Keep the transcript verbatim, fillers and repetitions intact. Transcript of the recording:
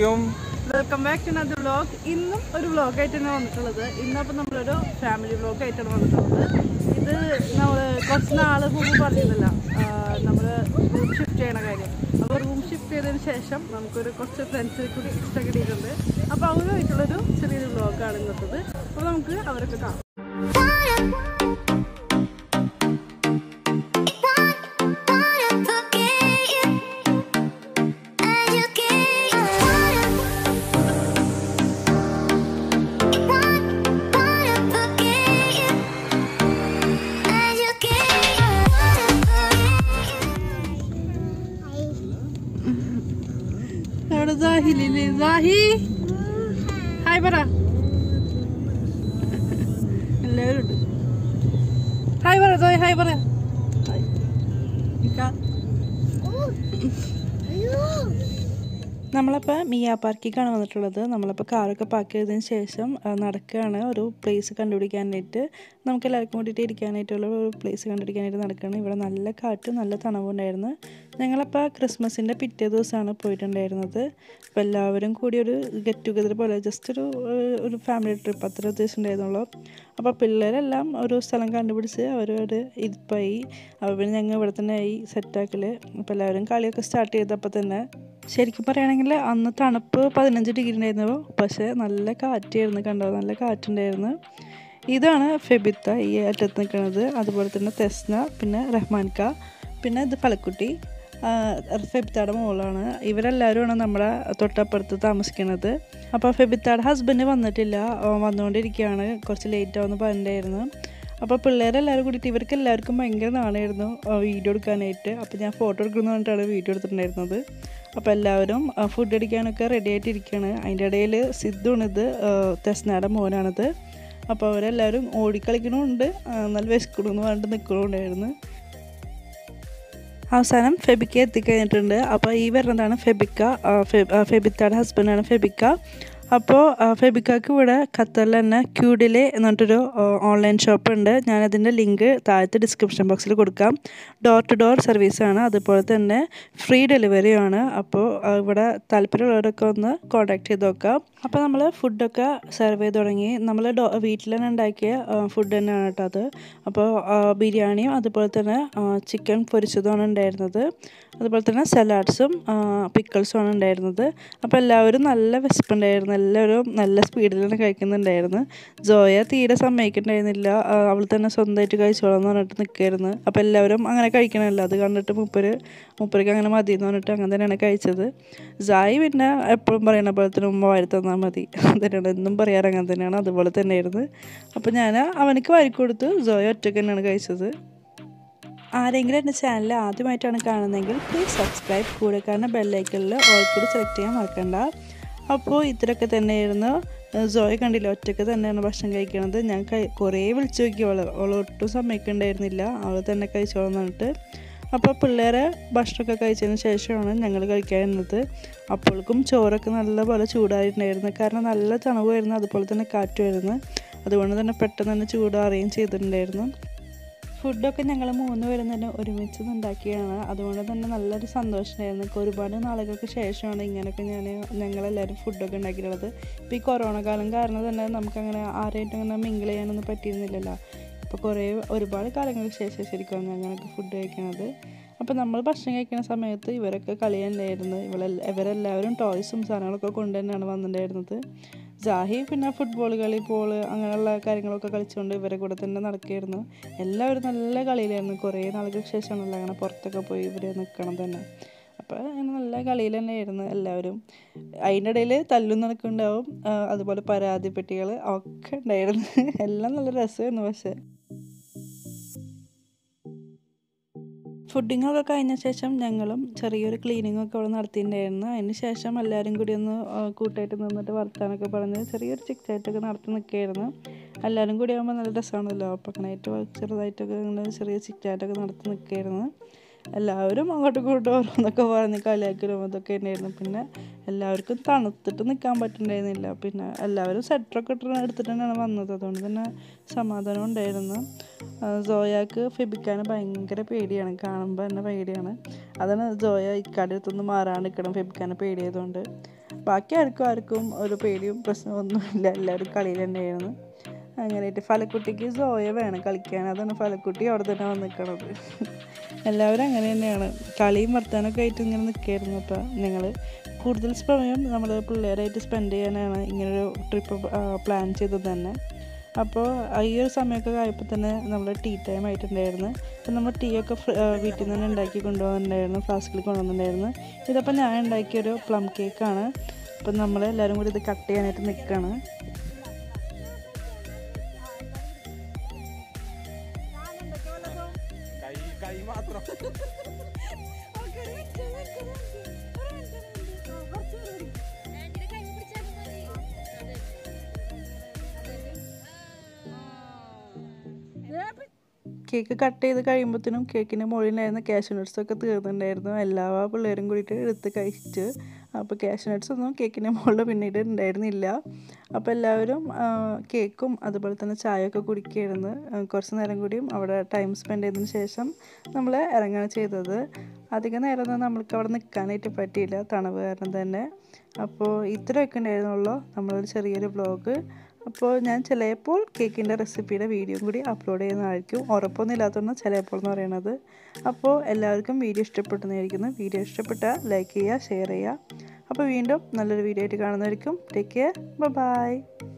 അസ്സലാമുഅലൈക്കും. Welcome back to another vlog. ഇന്നും ഒരു വ്ലോഗായിട്ടാണ് വന്നിട്ടുള്ളത്. ഇന്നപ്പോൾ നമ്മളൊരു ഫാമിലി വ്ലോഗായിട്ടാണ് വന്നിട്ടുള്ളത്. ഇത് നമ്മൾ കുറച്ച് നാൾ മുമ്പ് പറഞ്ഞിരുന്നില്ല നമ്മൾ റൂം ഷിഫ്റ്റ് ചെയ്യണ കാര്യം. അപ്പോൾ റൂം ഷിഫ്റ്റ് ചെയ്തതിന് ശേഷം നമുക്കൊരു കുറച്ച് ഫ്രണ്ട്സിനെ കൂടി എക്സ്ട്രാ കിട്ടിയിട്ടുണ്ട്. അപ്പോൾ അവരുമായിട്ടുള്ളൊരു ചെറിയൊരു വ്ലോഗാണ് ഇന്നത്തത്. അപ്പോൾ നമുക്ക് അവരൊക്കെ കാണാം. Zahili, Zahi. Hi, Bara. Hello. Hi, Bara. Zahi, hi, Bara. Hi. Ika. നമ്മളപ്പോൾ മിയ പാർക്കിലേക്കാണ് വന്നിട്ടുള്ളത്. നമ്മളപ്പോൾ കാറൊക്കെ പാർക്ക് ചെയ്തതിന് ശേഷം നടക്കുകയാണ് ഒരു പ്ലേസ് കണ്ടുപിടിക്കാനായിട്ട്. നമുക്ക് എല്ലാവർക്കും കൂടിയിട്ട് ഇരിക്കാനായിട്ടുള്ള ഒരു പ്ലേസ് കണ്ടുപിടിക്കാനായിട്ട് നടക്കുകയാണ്. ഇവിടെ നല്ല കാറ്റ്, നല്ല തണവുണ്ടായിരുന്നു. ഞങ്ങളപ്പോൾ ക്രിസ്മസിൻ്റെ പിറ്റേ ദിവസമാണ് പോയിട്ടുണ്ടായിരുന്നത്. അപ്പോൾ എല്ലാവരും കൂടി ഒരു ഗെറ്റ് ടുഗദർ പോലെ ജസ്റ്റ് ഒരു ഒരു ഫാമിലി ട്രിപ്പ് അത്ര ഉദ്ദേശിച്ചിട്ടുണ്ടായിരുന്നുള്ളൂ. അപ്പോൾ പിള്ളേരെല്ലാം ഒരു സ്ഥലം കണ്ടുപിടിച്ച് അവരോട് ഇരിപ്പായി. അപ്പോൾ പിന്നെ ഞങ്ങൾ ഇവിടെ തന്നെ ആയി സെറ്റാക്കൽ. അപ്പോൾ എല്ലാവരും കളിയൊക്കെ സ്റ്റാർട്ട് ചെയ്തപ്പോൾ തന്നെ ശരിക്കും പറയുകയാണെങ്കിൽ അന്ന് തണുപ്പ് പതിനഞ്ച് ഡിഗ്രി ഉണ്ടായിരുന്നു. പക്ഷേ നല്ല കാറ്റായിരുന്നു, കണ്ടോ, നല്ല കാറ്റുണ്ടായിരുന്നു. ഇതാണ് ഫെബിത്ത ഈ അറ്റത്ത് നിൽക്കുന്നത്. അതുപോലെ തന്നെ തെസ്ന, പിന്നെ റഹ്മാൻക, പിന്നെ ഇത് ഫലക്കുട്ടി, ഫെബിത്തയുടെ മോളാണ്. ഇവരെല്ലാവരുമാണ് നമ്മുടെ തൊട്ടപ്പുറത്ത് താമസിക്കുന്നത്. അപ്പോൾ ഫെബിത്തയുടെ ഹസ്ബൻഡ് വന്നിട്ടില്ല, വന്നുകൊണ്ടിരിക്കുകയാണ്. കുറച്ച് ലേറ്റ് ആവുമെന്ന് പറഞ്ഞിട്ടുണ്ടായിരുന്നു. അപ്പോൾ പിള്ളേരെല്ലാവരും കൂടിയിട്ട് ഇവർക്ക് എല്ലാവർക്കും ഭയങ്കര നാണമായിരുന്നു വീഡിയോ എടുക്കാനായിട്ട്. അപ്പോൾ ഞാൻ ഫോട്ടോ എടുക്കുന്നു പറഞ്ഞിട്ടാണ് വീഡിയോ എടുത്തിട്ടുണ്ടായിരുന്നത്. അപ്പോൾ എല്ലാവരും ഫുഡ് അടിക്കാനൊക്കെ റെഡി ആയിട്ടിരിക്കുകയാണ്. അതിൻ്റെ ഇടയിൽ സിദ്ധുണിത് തെസ്നയുടെ മോനാണിത്. അപ്പോൾ അവരെല്ലാവരും ഓടിക്കളിക്കണമുണ്ട്, നല്ല വിശക്കണമെന്ന് പറഞ്ഞിട്ട് നിൽക്കണമുണ്ടായിരുന്നു. അവസാനം ഫെബിക്ക എത്തിക്കഴിഞ്ഞിട്ടുണ്ട്. അപ്പോൾ ഈ വരുന്നതാണ് ഫെബിക്ക, ഫെബിത്തയുടെ ഹസ്ബൻഡാണ് ഫെബിക്ക. അപ്പോൾ ഫെബിക്കക്ക് ഇവിടെ ഖത്തറിൽ തന്നെ ക്യൂഡിലെ എന്ന് പറഞ്ഞിട്ടൊരു ഓൺലൈൻ ഷോപ്പ് ഉണ്ട്. ഞാനതിൻ്റെ ലിങ്ക് താഴത്തെ ഡിസ്ക്രിപ്ഷൻ ബോക്സിൽ കൊടുക്കാം. ഡോർ ടു ഡോർ സർവീസാണ്, അതുപോലെ തന്നെ ഫ്രീ ഡെലിവറിയാണ്. അപ്പോൾ ഇവിടെ താല്പര്യമുള്ളവരൊക്കെ ഒന്ന് കോൺടാക്ട് ചെയ്ത് നോക്കാം. അപ്പോൾ നമ്മൾ ഫുഡൊക്കെ സെർവ് ചെയ്ത് തുടങ്ങി. നമ്മൾ ഡോ വീട്ടിൽ തന്നെ ഉണ്ടാക്കിയ ഫുഡ് തന്നെയാണ് കേട്ടോ അത്. അപ്പോൾ ബിരിയാണിയും അതുപോലെ തന്നെ ചിക്കൻ പൊരിച്ചതുമാണ് ഉണ്ടായിരുന്നത്. അതുപോലെ തന്നെ സലാഡ്സും പിക്കിൾസുമാണ് ഉണ്ടായിരുന്നത്. അപ്പോൾ എല്ലാവരും നല്ല വിശപ്പുണ്ടായിരുന്നു, എല്ലാവരും നല്ല സ്പീഡിൽ തന്നെ കഴിക്കുന്നുണ്ടായിരുന്നു. ജോയ തീരെ സമ്മതിക്കുന്നുണ്ടായിരുന്നില്ല, അവൾ തന്നെ സ്വന്തമായിട്ട് കഴിച്ചോളാം എന്ന് പറഞ്ഞിട്ട് നിൽക്കുമായിരുന്നു. അപ്പോൾ എല്ലാവരും അങ്ങനെ കഴിക്കണമല്ലോ, അത് കണ്ടിട്ട് മുപ്പര് മുപ്പർക്ക് അങ്ങനെ മതി എന്ന് പറഞ്ഞിട്ട് അങ്ങനെ തന്നെയാണ് കഴിച്ചത്. ജായി പിന്നെ എപ്പോഴും പറയണ പോലെ തന്നെ ഉമ്മ വാരി തന്നാൽ മതി, തന്നെയാണ് എന്നും പറയാറ്, അങ്ങനെ തന്നെയാണ്, അതുപോലെ തന്നെയായിരുന്നു. അപ്പോൾ ഞാൻ അവനക്ക് വാരി കൊടുത്തു, ജോയ ഒറ്റയ്ക്ക് തന്നെയാണ് കഴിച്ചത്. ആരെങ്കിലും എൻ്റെ ചാനൽ ആദ്യമായിട്ടാണ് കാണുന്നതെങ്കിൽ പ്ലീസ് സബ്സ്ക്രൈബ്, കൂടെ കാണുന്ന ബെല്ലൈക്കണിൽ ഓൾ കൂടി സെലക്ട് ചെയ്യാൻ മറക്കണ്ട. അപ്പോൾ ഇത്രയൊക്കെ തന്നെയായിരുന്നു. ജോയ കണ്ടില്ല, ഒറ്റയ്ക്ക് തന്നെയാണ് ഭക്ഷണം കഴിക്കണത്. ഞാൻ കഴി കുറേ വിളിച്ചു നോക്കി, അവൾ അവൾ ഒട്ടും സമ്മതിക്കുന്നുണ്ടായിരുന്നില്ല, അവൾ തന്നെ കഴിച്ചോളാം എന്നിട്ട്. അപ്പോൾ പിള്ളേരെ ഭക്ഷണമൊക്കെ കഴിച്ചതിന് ശേഷമാണ് ഞങ്ങൾ കഴിക്കാനുള്ളത്. അപ്പോഴേക്കും ചോറൊക്കെ നല്ലപോലെ ചൂടായിട്ടുണ്ടായിരുന്നു, കാരണം നല്ല തണുവായിരുന്നു, അതുപോലെ തന്നെ കാറ്റുമായിരുന്നു. അതുകൊണ്ട് തന്നെ പെട്ടെന്ന് തന്നെ ചൂടാറുകയും ചെയ്തിട്ടുണ്ടായിരുന്നു. ഫുഡൊക്കെ ഞങ്ങൾ മൂന്ന് പേരും തന്നെ ഒരുമിച്ച് ഉണ്ടാക്കിയാണ്. അതുകൊണ്ട് തന്നെ നല്ലൊരു സന്തോഷമായിരുന്നു. ഒരുപാട് നാളുകൾക്ക് ശേഷമാണ് ഇങ്ങനെയൊക്കെ ഞാൻ ഞങ്ങളെല്ലാവരും ഫുഡൊക്കെ ഉണ്ടാക്കിയിട്ടുള്ളത്. ഇപ്പോൾ ഈ കൊറോണ കാലം കാരണം തന്നെ നമുക്കങ്ങനെ ആരായിട്ടും അങ്ങനെ മിങ്കിൾ ചെയ്യാനൊന്നും പറ്റിയിരുന്നില്ലല്ലോ. ഇപ്പോൾ കുറേ ഒരുപാട് കാലങ്ങൾക്ക് ശേഷം ശരിക്കും ഞങ്ങളൊക്കെ ഫുഡ് കഴിക്കുന്നത്. അപ്പോൾ നമ്മൾ ഭക്ഷണം കഴിക്കുന്ന സമയത്ത് ഇവരൊക്കെ കളി തന്നെയായിരുന്നു. ഇവളെ ഇവരെല്ലാവരും ടോയ്സും സാധനങ്ങളൊക്കെ കൊണ്ട് തന്നെയാണ് വന്നിട്ടുണ്ടായിരുന്നത്. ജാഹി പിന്നെ ഫുട്ബോൾ കളി, ബോള്, അങ്ങനെയുള്ള കാര്യങ്ങളൊക്കെ കളിച്ചുകൊണ്ട് ഇവരെ കൂടെ തന്നെ നടക്കുകയായിരുന്നു. എല്ലാവരും നല്ല കളിയിലായിരുന്നു. കുറേ നാളുകൾക്ക് ശേഷമാണല്ലോ അങ്ങനെ പുറത്തൊക്കെ പോയി ഇവർ നിൽക്കണം തന്നെ. അപ്പോൾ അങ്ങനെ നല്ല കളിയിൽ തന്നെയായിരുന്നു എല്ലാവരും. അതിൻ്റെ ഇടയിൽ തല്ലും നടക്കുന്നുണ്ടാവും, അതുപോലെ പരാതിപ്പെട്ടികൾ ഒക്കെ ഉണ്ടായിരുന്നു. എല്ലാം നല്ല രസമായിരുന്നു. പക്ഷേ ഫുഡിങ്ങൊക്കെ കഴിഞ്ഞ ശേഷം ഞങ്ങളും ചെറിയൊരു ക്ലീനിങ്ങൊക്കെ അവിടെ നടത്തിയിട്ടുണ്ടായിരുന്നു. അതിന് ശേഷം എല്ലാവരും കൂടി ഒന്ന് കൂട്ടായിട്ട് നിന്നിട്ട് വർത്താനൊക്കെ പറഞ്ഞ് ചെറിയൊരു ചിക്ചാറ്റൊക്കെ നടത്തി നിൽക്കുകയായിരുന്നു. എല്ലാവരും കൂടി ആകുമ്പോൾ നല്ല രസമാണല്ലോ. അപ്പോൾ അങ്ങനെയായിട്ട് ചെറുതായിട്ടൊക്കെ ഇങ്ങനെ ചെറിയ ചിക്ചാറ്റൊക്കെ നടത്തി നിൽക്കുകയായിരുന്നു. എല്ലാവരും അങ്ങോട്ടും ഇങ്ങോട്ടും ഓരോന്നൊക്കെ പറഞ്ഞ് കളിയാക്കലും അതൊക്കെ തന്നെയായിരുന്നു. പിന്നെ എല്ലാവർക്കും തണുത്തിട്ട് നിൽക്കാൻ പറ്റുന്നുണ്ടായിരുന്നില്ല. പിന്നെ എല്ലാവരും സ്വെറ്ററൊക്കെ ഇട്ട് എടുത്തിട്ട് തന്നെയാണ് വന്നത്. അതുകൊണ്ട് തന്നെ സമാധാനം ഉണ്ടായിരുന്നു. ജോയാക്ക് ഫെബിക്കാനെ ഭയങ്കര പേടിയാണ്, കാണുമ്പോൾ തന്നെ പേടിയാണ്. അതാണ് ജോയ ഇക്കാടെ അടുത്തൊന്ന് മാറാൻ നിൽക്കണം, ഫെബിക്കാനെ പേടിയായതുകൊണ്ട്. ബാക്കി ആർക്കും ആർക്കും ഒരു പേടിയും പ്രശ്നമൊന്നുമില്ല, എല്ലാവരും കളിയിൽ തന്നെയായിരുന്നു. അങ്ങനെയായിട്ട് ഫലക്കുട്ടിക്ക് സോയ വേണം കളിക്കാൻ, അതാണ് ഫലക്കുട്ടി അവിടെ തന്നെ വന്ന് നിൽക്കണത്. എല്ലാവരും അങ്ങനെ തന്നെയാണ്, കളിയും വർത്താനമൊക്കെ ആയിട്ട് ഇങ്ങനെ നിൽക്കുകയായിരുന്നു. അപ്പോൾ ഞങ്ങൾ കൂടുതൽ സമയം നമ്മൾ പിള്ളേരായിട്ട് സ്പെൻഡ് ചെയ്യാനാണ് ഇങ്ങനൊരു ട്രിപ്പ് പ്ലാൻ ചെയ്തത് തന്നെ. അപ്പോൾ ഈ ഒരു സമയമൊക്കെ ആയപ്പോൾ തന്നെ നമ്മൾ ടീ ടൈം ആയിട്ടുണ്ടായിരുന്നു. അപ്പോൾ നമ്മൾ ടീ ഒക്കെ വീട്ടിൽ നിന്ന് തന്നെ ഉണ്ടാക്കി കൊണ്ടുപോകുന്നുണ്ടായിരുന്നു, ഫ്ലാസ്കിൽ കൊണ്ടുവന്നിട്ടുണ്ടായിരുന്നു. ഇതപ്പോൾ ഞാൻ ഉണ്ടാക്കിയൊരു പ്ലം കേക്കാണ്. അപ്പം നമ്മൾ എല്ലാവരും കൂടി ഇത് കട്ട് ചെയ്യാനായിട്ട് നിൽക്കുകയാണ്. കേക്ക് കട്ട് ചെയ്ത് കഴിയുമ്പോഴത്തേനും കേക്കിൻ്റെ മുകളിലായിരുന്ന കാഷ്യൂ നട്ട്സൊക്കെ തീർന്നിട്ടുണ്ടായിരുന്നു. എല്ലാ പിള്ളേരും കൂടിയിട്ട് എടുത്ത് കഴിച്ച്. അപ്പോൾ കാഷ്യൂ നട്ട്സൊന്നും കേക്കിൻ്റെ മുകളിൽ പിന്നീട് ഉണ്ടായിരുന്നില്ല. അപ്പോൾ എല്ലാവരും കേക്കും അതുപോലെ തന്നെ ചായയൊക്കെ കുടിക്കുകയായിരുന്നു. കുറച്ച് നേരം കൂടിയും അവിടെ ടൈം സ്പെൻഡ് ചെയ്തതിന് ശേഷം നമ്മൾ ഇറങ്ങുകയാണ് ചെയ്തത്. അധികം നേരമൊന്നും നമ്മൾക്ക് അവിടെ നിൽക്കാനായിട്ട് പറ്റിയില്ല, തണുവ് കാരണം തന്നെ. അപ്പോൾ ഇത്രയൊക്കെ ഉണ്ടായിരുന്നുള്ളൂ നമ്മളൊരു ചെറിയൊരു വ്ലോഗ്. അപ്പോൾ ഞാൻ ചിലപ്പോൾ കേക്കിൻ്റെ റെസിപ്പിയുടെ വീഡിയോ കൂടി അപ്ലോഡ് ചെയ്യുന്നതായിരിക്കും, ഉറപ്പൊന്നും ഇല്ലാത്തതുകൊണ്ട് ചിലപ്പോൾ എന്ന് പറയണത്. അപ്പോൾ എല്ലാവർക്കും വീഡിയോ ഇഷ്ടപ്പെടുന്നതായിരിക്കുന്നു. വീഡിയോ ഇഷ്ടപ്പെട്ടാൽ ലൈക്ക് ചെയ്യുക, ഷെയർ ചെയ്യുക. അപ്പോൾ വീണ്ടും നല്ലൊരു വീഡിയോ ആയിട്ട് കാണുന്നതായിരിക്കും. Take care, by.